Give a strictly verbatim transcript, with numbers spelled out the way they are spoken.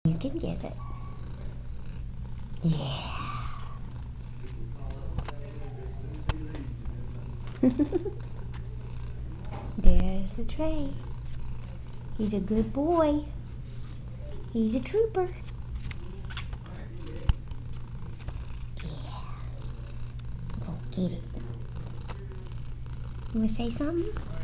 You can get it. Yeah. There's the tray. He's a good boy. He's a trooper. Yeah. Go get it. You want to say something?